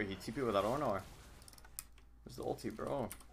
Wait, he TP without Ornn or? Where's the ulti, bro?